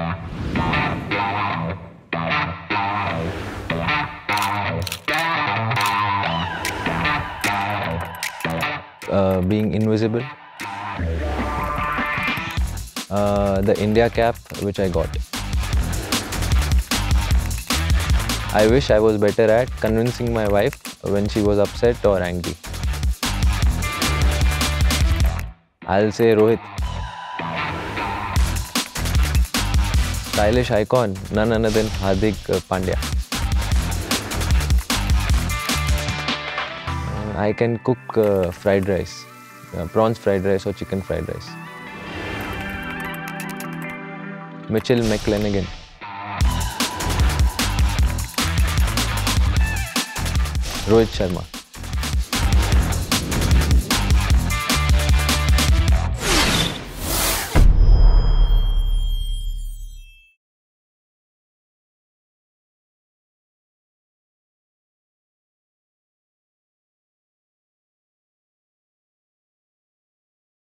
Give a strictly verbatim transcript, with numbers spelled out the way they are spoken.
Uh, being invisible. Uh, the India cap which I got. I wish I was better at convincing my wife when she was upset or angry. I'll say Rohit. Stylish icon, none other than Hardik Pandya. I can cook uh, fried rice, uh, prawns fried rice or chicken fried rice. Mitchell McClenaghan. Rohit Sharma.